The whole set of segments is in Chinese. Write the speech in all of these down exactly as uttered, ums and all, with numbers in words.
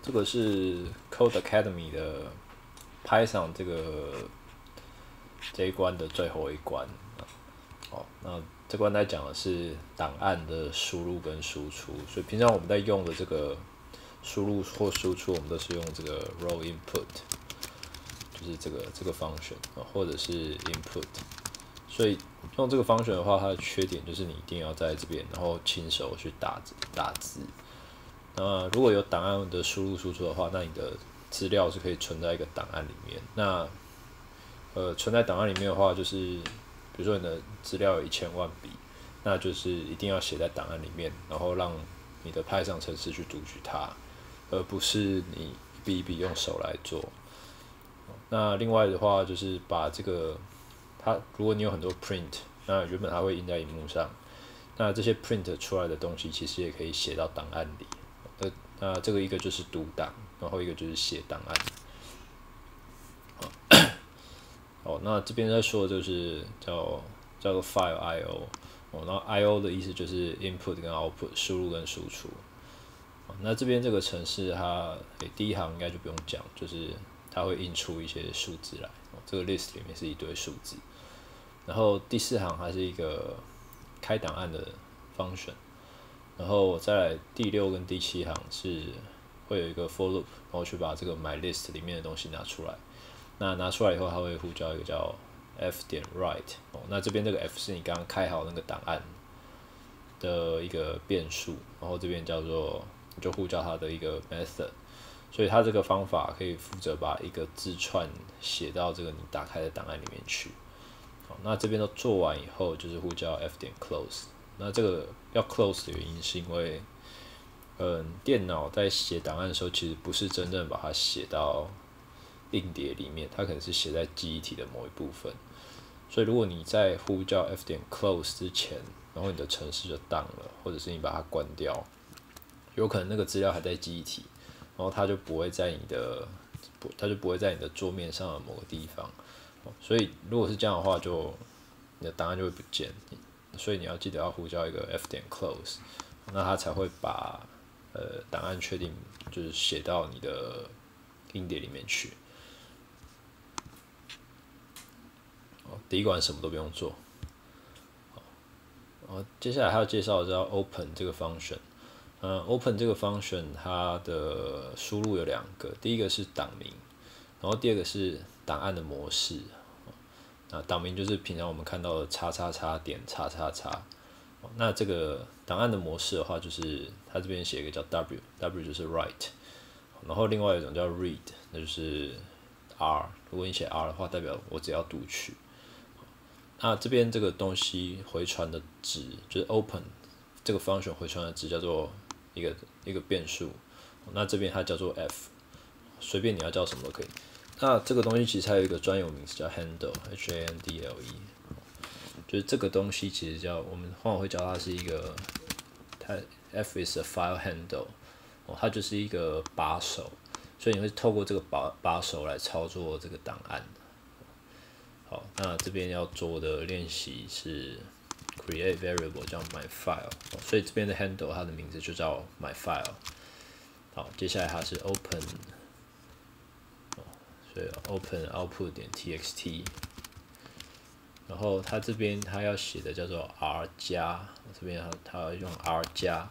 这个是 Code Academy 的 Python 这个这一关的最后一关。哦，那这关来讲的是档案的输入跟输出，所以平常我们在用的这个输入或输出，我们都是用这个 raw input， 就是这个这个 function， 或者是 input。所以用这个 function 的话，它的缺点就是你一定要在这边，然后亲手去打打字。那如果有档案的输入输出的话，那你的资料是可以存在一个档案里面。那呃存在档案里面的话，就是比如说你的资料有一千万笔，那就是一定要写在档案里面，然后让你的Python程式去读取它，而不是你一笔一笔用手来做。那另外的话，就是把这个它，如果你有很多 print， 那原本它会印在荧幕上，那这些 print 出来的东西其实也可以写到档案里。那那这个一个就是读档，然后一个就是写档案。哦，那这边在说的就是叫叫做 file I O， 哦，然后 I O 的意思就是 input 跟 output， 输入跟输出。哦，那这边这个程式它，欸，第一行应该就不用讲，就是它会印出一些数字来，哦，这个 list 里面是一堆数字。然后第四行它是一个开档案的 function， 然后再来第六跟第七行是会有一个 for loop， 然后去把这个 my list 里面的东西拿出来。那拿出来以后，它会呼叫一个叫 f 点 write， 哦，那这边这个 f 是你刚刚开好那个档案的一个变数，然后这边叫做你就呼叫它的一个 method， 所以它这个方法可以负责把一个字串写到这个你打开的档案里面去。好，那这边都做完以后，就是呼叫 f 点 close。那这个要 close 的原因是因为，嗯，电脑在写档案的时候，其实不是真正把它写到硬碟里面，它可能是写在记忆体的某一部分。所以如果你在呼叫 f 点 close 之前，然后你的程式就 down 了，或者是你把它关掉，有可能那个资料还在记忆体，然后它就不会在你的，它就不会在你的桌面上的某个地方。所以如果是这样的话，就你的档案就会不见。所以你要记得要呼叫一个 f 点 close， 那它才会把呃档案确定就是写到你的硬碟里面去。第一关什么都不用做。好，接下来还要介绍的叫 open 这个 function。嗯 ，open 这个 function 它的输入有两个，第一个是档名，然后第二个是档案的模式。那档名就是平常我们看到的叉叉叉点叉叉叉。那这个档案的模式的话，就是它这边写一个叫 W，W 就是 write， 然后另外一种叫 read， 那就是 R。如果你写 R 的话，代表我只要读取。那这边这个东西回传的值，就是 open 这个 function 回传的值叫做一个一个变数，那这边它叫做 f， 随便你要叫什么都可以。那这个东西其实还有一个专有名词叫 handle，h a n d l e， 就是这个东西其实叫我们往往会叫它是一个，它 f is a file handle， 哦，它就是一个把手，所以你会透过这个把把手来操作这个档案。好，那这边要做的练习是 create variable 叫 my file， 所以这边的 handle 它的名字就叫 my file。好，接下来它是 open， 所以 open output 点 txt， 然后它这边它要写的叫做 r 加，这边它它要用 r 加。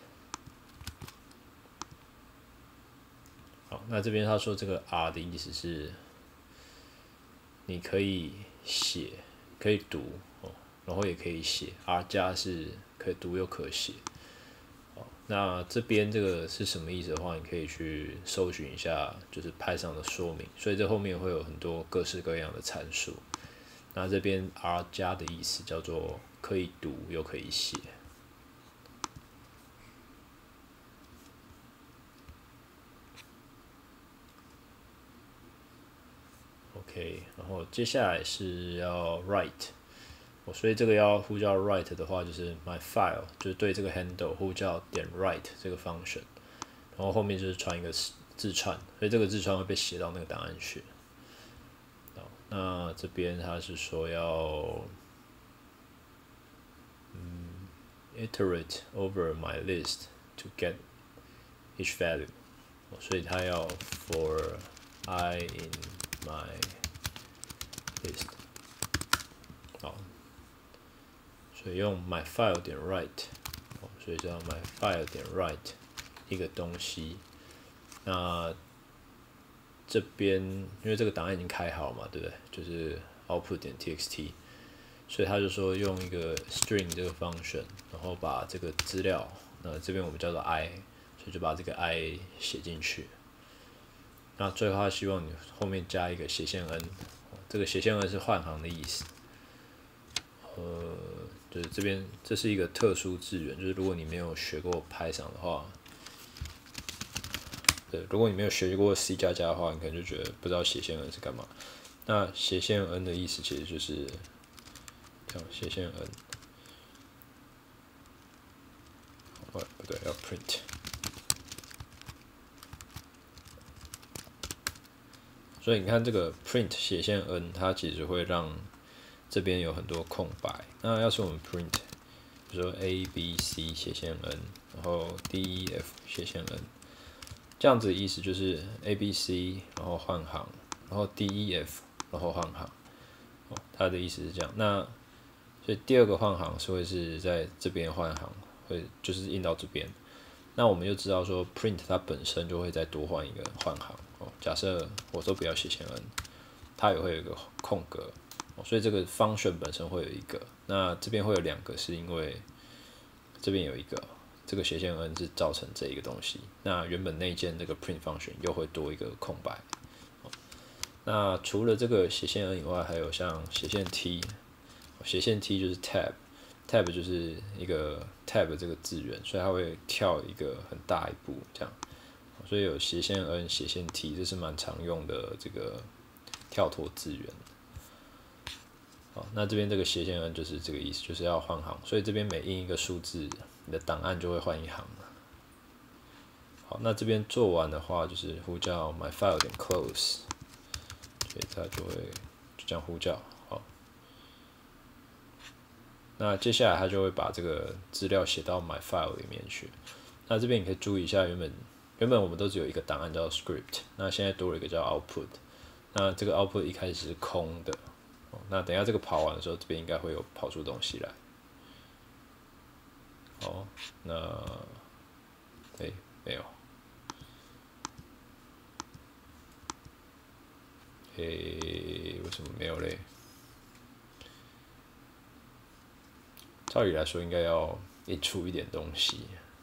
好，那这边他说这个 r 的意思是，你可以写，可以读，哦，然后也可以写。R 加是可以读又可写。那这边这个是什么意思的话，你可以去搜寻一下，就是 Python 的说明。所以这后面会有很多各式各样的参数。那这边 R 加的意思叫做可以读又可以写。OK， 然后接下来是要 write， 所以这个要呼叫 write 的话，就是 my file， 就是对这个 handle 呼叫点 write 这个 function， 然后后面就是传一个字串，所以这个字串会被写到那个档案去。那这边他是说要，嗯 ，iterate over my list to get each value。 所以它要 for I in my list， 好，所以用 my file 点 write， 所以叫 my file 点 write 一个东西。那这边因为这个档案已经开好嘛，对不对？就是 output 点 txt， 所以他就说用一个 string 这个 function， 然后把这个资料，那这边我们叫做 i， 所以就把这个 i 写进去。那最后他希望你后面加一个斜线 n， 这个斜线 n 是换行的意思。呃，就是这边这是一个特殊字元，就是如果你没有学过 Python 的话。对，如果你没有学过 C 加加的话，你可能就觉得不知道斜线 n 是干嘛。那斜线 n 的意思其实就是这样，斜线 n， 哦不对，要 print。所以你看这个 print 斜线 n， 它其实会让这边有很多空白。那要是我们 print， 比如说 a b c 斜线 n， 然后 d e f 斜线 n。这样子的意思就是 A B C， 然后换行，然后 D E F， 然后换行。哦，它的意思是这样。那所以第二个换行是会是在这边换行，会就是印到这边。那我们就知道说 print 它本身就会再多换一个换行。哦，假设我都不要斜线 n， 它也会有一个空格。哦，所以这个 function 本身会有一个。那这边会有两个，是因为这边有一个。这个斜线 n 是造成这一个东西，那原本内建这个 print function 又会多一个空白。那除了这个斜线 n 以外，还有像斜线 t， 斜线 t 就是 tab，tab tab 就是一个 tab 这个字元，所以它会跳一个很大一步这样。所以有斜线 n、斜线 t， 这是蛮常用的这个跳脱字元。好，那这边这个斜线 n 就是这个意思，就是要换行，所以这边每印一个数字，你的档案就会换一行。好，那这边做完的话，就是呼叫 my file 点 close， 所以它就会就这样呼叫。好，那接下来它就会把这个资料写到 my file 里面去。那这边你可以注意一下，原本原本我们都只有一个档案叫 script， 那现在多了一个叫 output。那这个 output 一开始是空的。那等一下这个跑完的时候，这边应该会有跑出东西来。好，那哎、欸、没有，哎、欸、为什么没有嘞？照理来说应该要印出一点东西。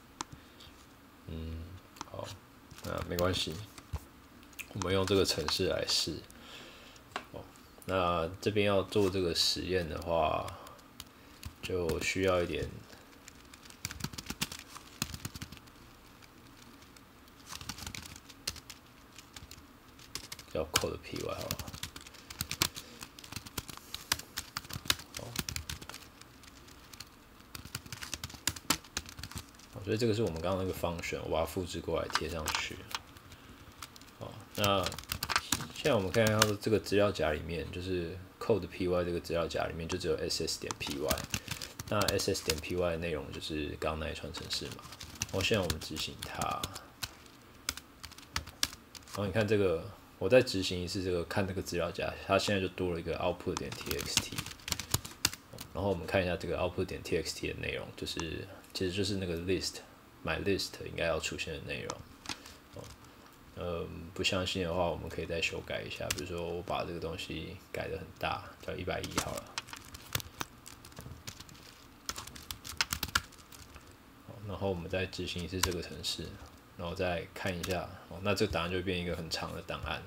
嗯，好，那没关系，我们用这个程式来试。那这边要做这个实验的话，就需要一点叫 code py 好了。好，所以这个是我们刚刚那个function，我把它复制过来贴上去。好，那现在我们看到这个资料夹里面，就是 code py 这个资料夹里面就只有 ss 点 py， 那 ss 点 py 的内容就是刚刚那一串程式嘛。然后现在我们执行它，然后你看这个，我再执行一次这个，看这个资料夹，它现在就多了一个 output 点 txt。然后我们看一下这个 output 点 txt 的内容，就是其实就是那个 list my list 应该要出现的内容。呃，不相信的话，我们可以再修改一下。比如说，我把这个东西改得很大，叫一百一好了。然后我们再执行一次这个程式，然后再看一下，哦，那这个档案就会变一个很长的档案。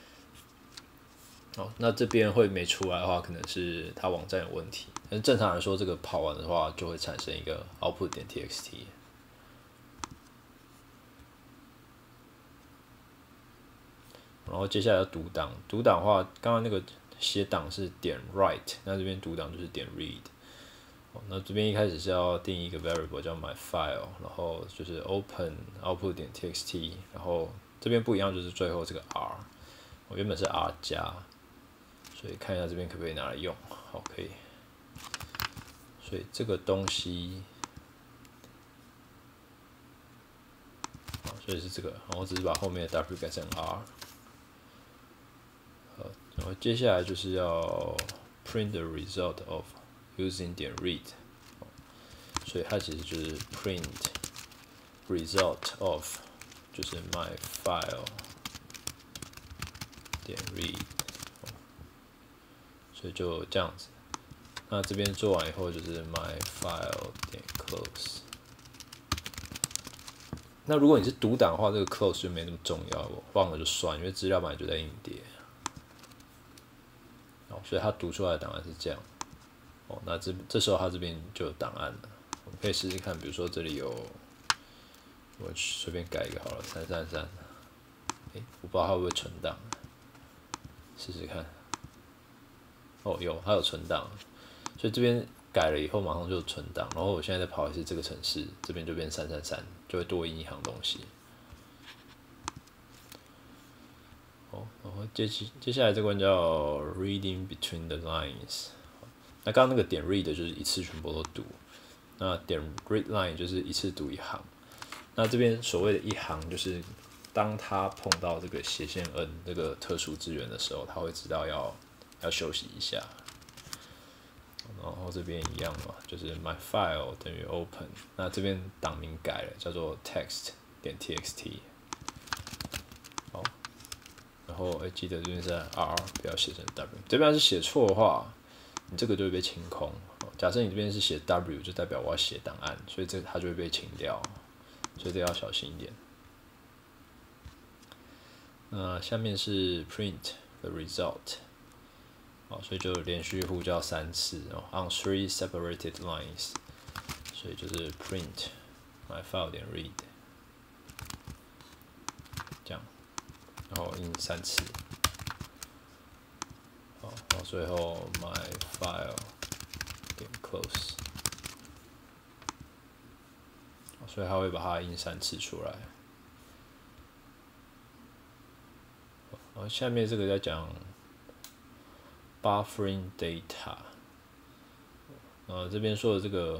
哦，那这边会没出来的话，可能是它网站有问题。但是正常来说，这个跑完的话，就会产生一个 output 点 txt。然后接下来要读档，读档的话，刚刚那个写档是点 write， 那这边读档就是点 read。那这边一开始是要定义一个 variable 叫 my file， 然后就是 open output 点 txt， 然后这边不一样就是最后这个 r， 我原本是 r 加，所以看一下这边可不可以拿来用，好，可以。所以这个东西， 所以是这个，然后只是把后面的 W 改成 R。好，然后接下来就是要 print the result of using 点 read， 所以它其实就是 print result of 就是 my file 点 read， 所以就这样子。那这边做完以后就是 my file 点 close。那如果你是读档的话，这个 close 就没那么重要，我忘了就算，因为资料本来就在硬碟。哦，所以它读出来的档案是这样。哦，那这这时候它这边就有档案了。我们可以试试看，比如说这里有，我随便改一个好了，三三三。哎，我不知道它会不会存档，试试看。哦，有，它有存档，所以这边改了以后马上就存档。然后我现在在跑的是这个程式，这边就变三三三，就会多印一行东西。哦，然后接接接下来这关叫 reading between the lines。那刚刚那个点 read 就是一次全部都读，那点 read line 就是一次读一行。那这边所谓的一行，就是当他碰到这个斜线 n 这个特殊资源的时候，他会知道要要休息一下。然后这边一样嘛，就是 my file 等于 open。那这边档名改了，叫做 text 点 txt。好，然后哎，记得这边是 R， 不要写成 W。这边要是写错的话，你这个就会被清空。假设你这边是写 W， 就代表我要写档案，所以这它就会被清掉，所以这个要小心一点。那下面是 print the result， 好，所以就连续呼叫三次哦 ，on three separated lines， 所以就是 print my file 点 read， 这样，然后印三次。好，然后最后 my file 点 close， 所以它会把它印三次出来。然后下面这个在讲 buffering data， 呃，这边说的这个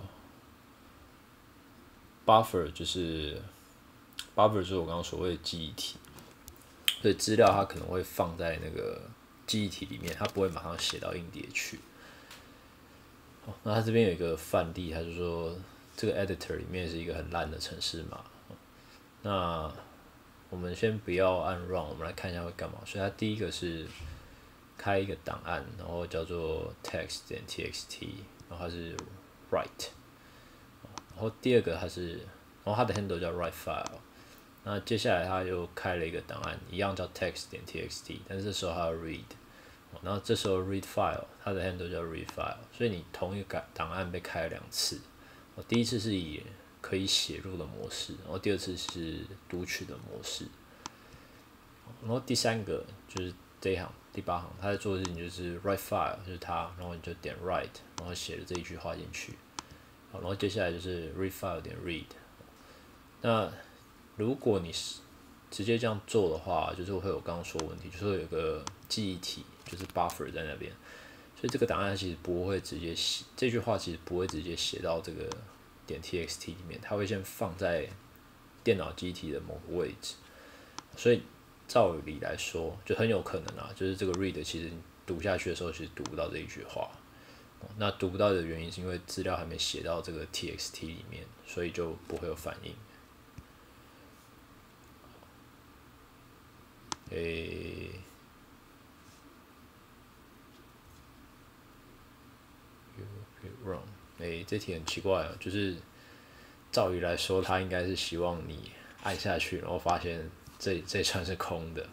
buffer 就是 buffer 就是我刚刚所谓的记忆体，所以资料它可能会放在那个记忆体里面，它不会马上写到硬碟去。哦，那它这边有一个范例，它就说这个 editor 里面是一个很烂的程式码。那我们先不要按 run， 我们来看一下会干嘛。所以它第一个是开一个档案，然后叫做 text 点 txt， 然后它是 write， 然后第二个它是，然后它的 handle 叫 write file。那接下来它又开了一个档案，一样叫 text 点 txt， 但是这时候它要 read， 然后这时候 read file， 它的 handle 叫 read file， 所以你同一个档案被开了两次，第一次是以可以写入的模式，然后第二次是读取的模式，然后第三个就是这一行第八行，它在做的事情就是 write file， 就是它，然后你就点 write， 然后写了这一句话进去，好，然后接下来就是 read file 点 read。那如果你是直接这样做的话，就是会有刚刚说的问题，就是会有一个记忆体，就是 buffer 在那边，所以这个档案其实不会直接写这句话，其实不会直接写到这个点 txt 里面，它会先放在电脑记忆体的某个位置，所以照理来说，就很有可能啊，就是这个 read 其实你读下去的时候，其实读不到这一句话。那读不到的原因是因为资料还没写到这个 txt 里面，所以就不会有反应。诶、欸、，run， 诶、欸，这题很奇怪啊，就是照理来说，它应该是希望你按下去，然后发现这这串是空的。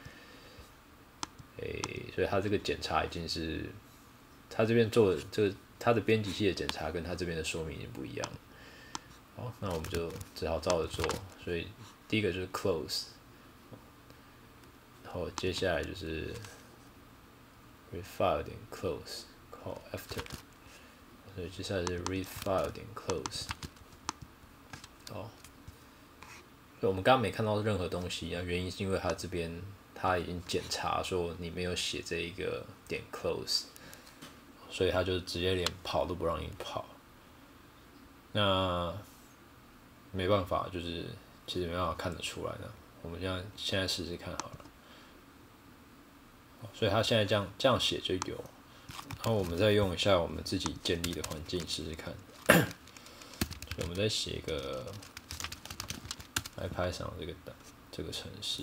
诶、欸，所以它这个检查已经是，它这边做的这个它的编辑器的检查跟它这边的说明已经不一样。好，那我们就只好照着做。所以第一个就是 close。然后接下来就是 read file 点 close call after， 所以接下来是 read file 点 close。好，所以我们刚刚没看到任何东西，那原因是因为它这边它已经检查说你没有写这一个点 close， 所以它就直接连跑都不让你跑。那没办法，就是其实没办法看得出来的。我们现在现在试试看好了。所以它现在这样这样写就有，然后我们再用一下我们自己建立的环境试试看。所以我们再写一个 IPython 这个这个程式，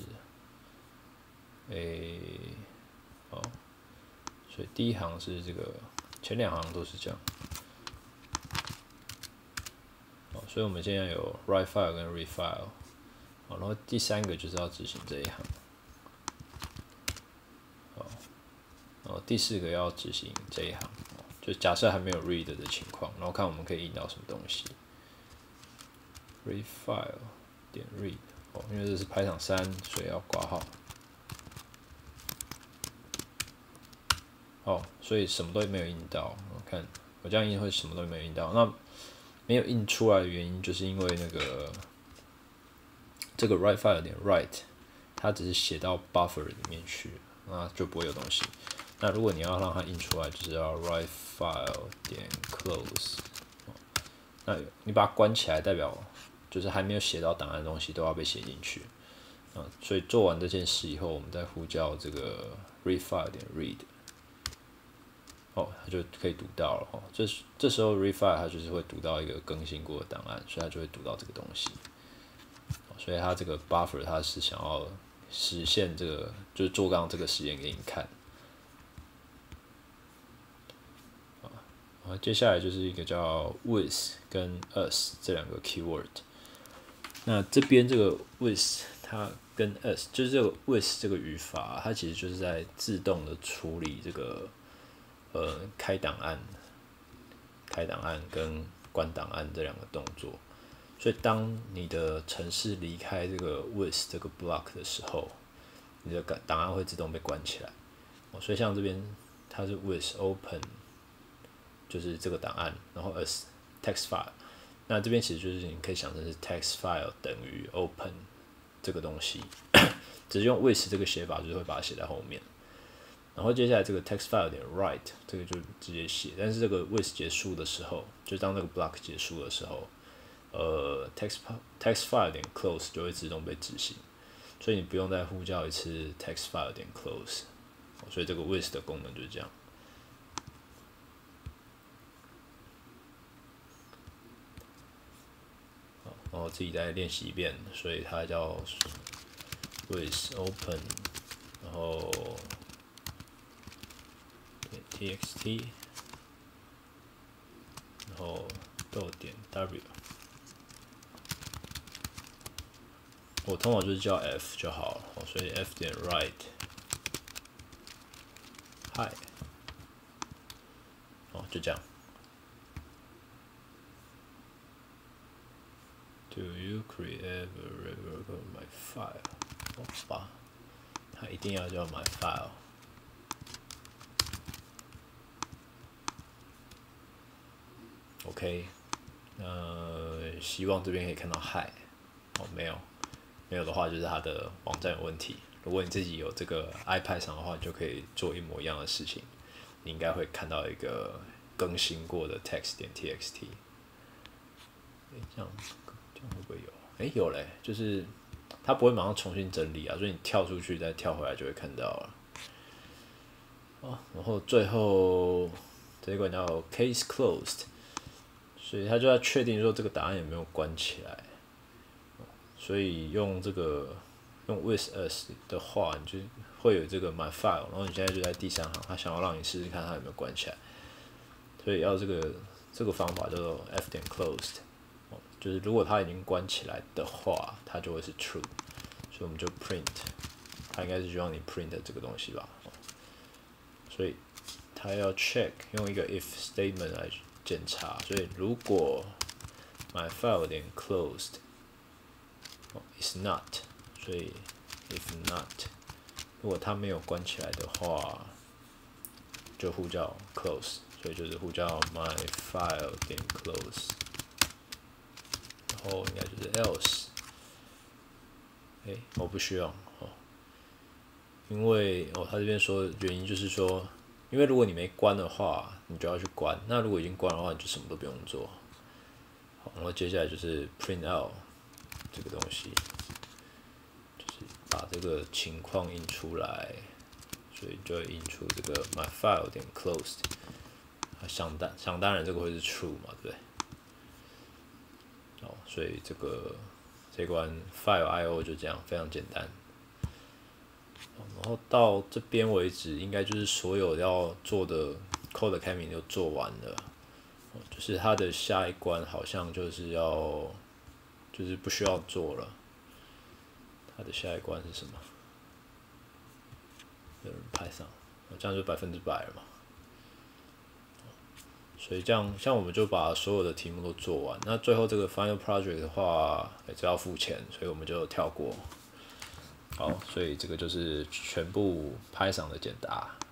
诶，好，所以第一行是这个，前两行都是这样。好，所以我们现在有 write file 跟 read file， 好，然后第三个就是要执行这一行。然后第四个要执行这一行，就假设还没有 read 的情况，然后看我们可以引到什么东西。read file 点 read， 哦，因为这是 Python 三，所以要挂号。哦，所以什么都没有印到。我看我这样印会什么都没有印到。那没有印出来的原因，就是因为那个这个 write file 点 write， 它只是写到 buffer 里面去，那就不会有东西。那如果你要让它印出来，就是要 write file 点 close。那你把它关起来，代表就是还没有写到档案的东西都要被写进去。啊，所以做完这件事以后，我们再呼叫这个 read file 点 read。哦，它就可以读到了。哦，这这时候 read file 它就是会读到一个更新过的档案，所以它就会读到这个东西。所以它这个 buffer 它是想要实现这个，就是做刚刚这个实验给你看。啊，接下来就是一个叫 with 跟 us 这两个 keyword。那这边这个 with 它跟 us 就是这个 with 这个语法，它其实就是在自动的处理这个呃开档案、开档案跟关档案这两个动作。所以当你的程式离开这个 with 这个 block 的时候，你的档案会自动被关起来。所以像这边它是 with open。就是这个档案，然后 as text file， 那这边其实就是你可以想成是 text file 等于 open 这个东西，只是用 with 这个写法，就是会把它写在后面。然后接下来这个 text file 点 write 这个就直接写，但是这个 with 结束的时候，就当那个 block 结束的时候，呃 text text file 点 close 就会自动被执行，所以你不用再呼叫一次 text file 点 close， 所以这个 with 的功能就是这样。然后自己再练习一遍，所以它叫 with open， 然后 txt， 然后逗点 w， 我通常就是叫 f 就好了，所以 f 点 write hi， 哦，就这样。Do you create a variable called my file？ 好吧，它一定要叫 my file。OK， 呃，希望这边可以看到 hi。哦，没有，没有的话就是它的网站有问题。如果你自己有这个 IPython 的话，你就可以做一模一样的事情。你应该会看到一个更新过的 text 点 txt。哎，这样。会不会有？哎、欸，有嘞，就是它不会马上重新整理啊，所以你跳出去再跳回来就会看到了。哦，然后最后这一关叫 case closed， 所以它就要确定说这个档案有没有关起来。所以用这个用 with us 的话，你就会有这个 my file， 然后你现在就在第三行，它想要让你试试看它有没有关起来，所以要这个这个方法叫做 f 点 closed。就是如果它已经关起来的话，它就会是 true， 所以我们就 print， 它应该是希望你 print 这个东西吧，所以它要 check 用一个 if statement 来检查，所以如果 my file 点 closed is not， 所以 if not， 如果它没有关起来的话，就呼叫 close， 所以就是呼叫 my file 点 close。哦，应该就是 else， 哎、欸，我不需要哦，因为哦，他这边说原因就是说，因为如果你没关的话，你就要去关；那如果已经关的话，你就什么都不用做。好，然后接下来就是 print out 这个东西，就是把这个情况印出来，所以就会印出这个 my file 点 closed。想当想当然这个会是 true 嘛，对不对？哦，所以这个这关 file I O 就这样，非常简单。然后到这边为止，应该就是所有要做的 code 开明就做完了。就是它的下一关好像就是要，就是不需要做了。它的下一关是什么？有人拍上，这样就百分之百了嘛。所以这样，像我们就把所有的题目都做完。那最后这个 final project 的话，欸、这要付钱，所以我们就跳过。好，所以这个就是全部Python的简答。